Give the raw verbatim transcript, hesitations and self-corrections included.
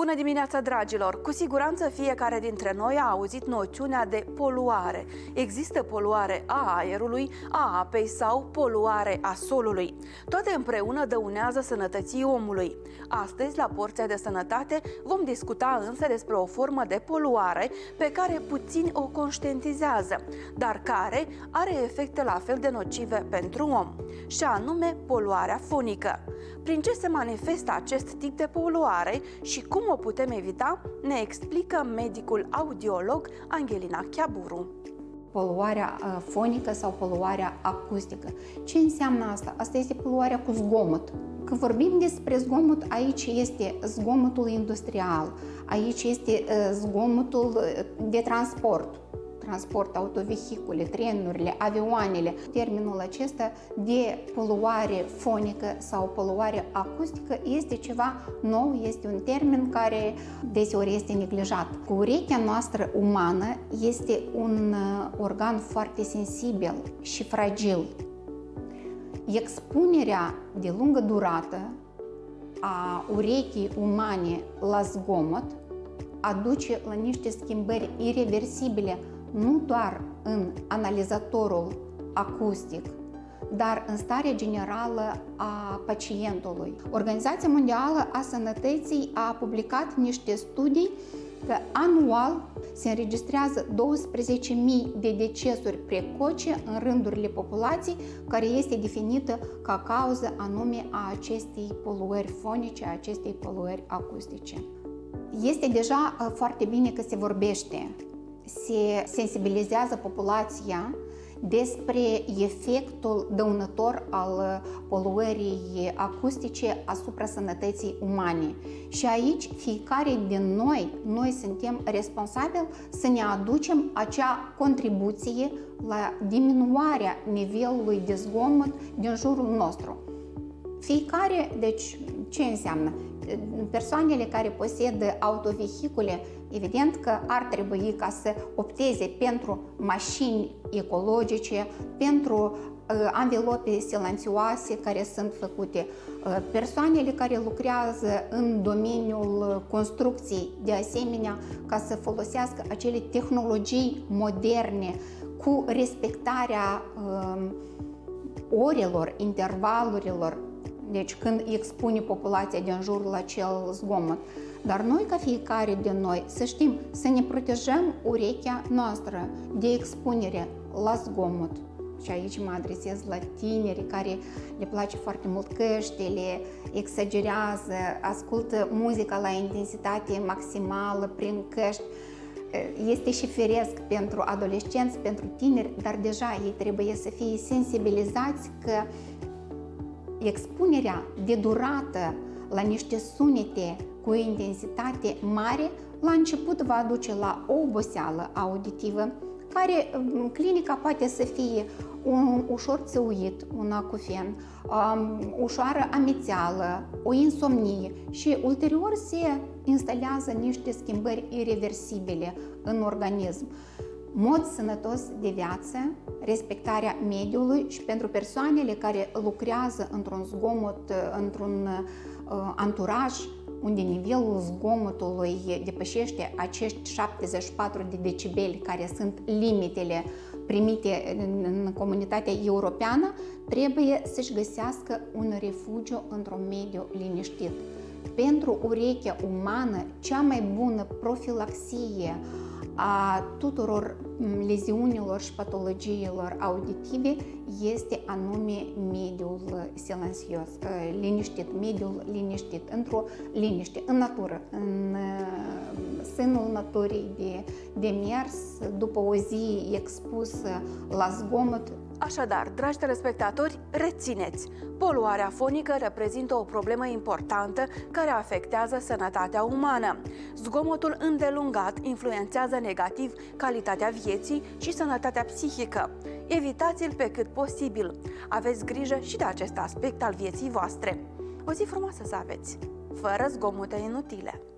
Bună dimineața, dragilor! Cu siguranță fiecare dintre noi a auzit noțiunea de poluare. Există poluare a aerului, a apei sau poluare a solului. Toate împreună dăunează sănătății omului. Astăzi, la Porția de Sănătate, vom discuta însă despre o formă de poluare pe care puțini o conștientizează, dar care are efecte la fel de nocive pentru om, și anume poluarea fonică. Prin ce se manifestă acest tip de poluare și cum o putem evita, ne explică medicul audiolog Angelina Chiaburu. Poluarea fonică sau poluarea acustică. Ce înseamnă asta? Asta este poluarea cu zgomot. Când vorbim despre zgomot, aici este zgomotul industrial, aici este zgomotul de transport, transport, autovehicule, trenurile, avioanele. Termenul acesta de poluare fonică sau poluare acustică este ceva nou, este un termen care deseori este neglijat. Cu urechea noastră umană este un organ foarte sensibil și fragil. Expunerea de lungă durată a urechii umane la zgomot aduce la niște schimbări ireversibile, nu doar în analizatorul acustic, dar în starea generală a pacientului. Organizația Mondială a Sănătății a publicat niște studii că anual se înregistrează douăsprezece mii de decesuri precoce în rândurile populației, care este definită ca cauză anume a acestei poluări fonice, a acestei poluări acustice. Este deja foarte bine că se vorbește, se sensibilizează populația despre efectul dăunător al poluării acustice asupra sănătății umane. Și aici fiecare din noi, noi suntem responsabili să ne aducem acea contribuție la diminuarea nivelului de zgomot din jurul nostru. Fiecare, deci ce înseamnă? Persoanele care posedă autovehicule, evident că ar trebui ca să opteze pentru mașini ecologice, pentru uh, anvelope silențioase care sunt făcute. Uh, persoanele care lucrează în domeniul construcției, de asemenea, ca să folosească acele tehnologii moderne cu respectarea uh, orelor, intervalurilor, deci când expune populația din jurul acel zgomot. Dar noi, ca fiecare din noi, să știm, să ne protejăm urechea noastră de expunere la zgomot. Și aici mă adresez la tineri care le place foarte mult căștile, exagerează, ascultă muzica la intensitate maximală prin căști. Este și firesc pentru adolescenți, pentru tineri, dar deja ei trebuie să fie sensibilizați că expunerea de durată la niște sunete cu intensitate mare, la început va duce la o oboseală auditivă, care clinica poate să fie un ușor țăuit, un acufen, um, ușoară amețeală, o insomnie și ulterior se instalează niște schimbări ireversibile în organism. Mod sănătos de viață, respectarea mediului și pentru persoanele care lucrează într-un zgomot, într-un uh, anturaj unde nivelul zgomotului depășește acești șaptezeci și patru de decibeli, care sunt limitele primite în, în comunitatea europeană, trebuie să-și găsească un refugiu într-un mediu liniștit. Pentru urechea umană, cea mai bună profilaxie a tuturor leziunilor și patologiilor auditive este anume mediul silențios, liniștit, mediul liniștit, într-o liniște, în natură, în sânul naturii de, de mers, după o zi expusă la zgomot. Așadar, dragi telespectatori, rețineți! Poluarea fonică reprezintă o problemă importantă care afectează sănătatea umană. Zgomotul îndelungat influențează negativ calitatea vieții și sănătatea psihică. Evitați-l pe cât posibil. Aveți grijă și de acest aspect al vieții voastre. O zi frumoasă să aveți, fără zgomote inutile!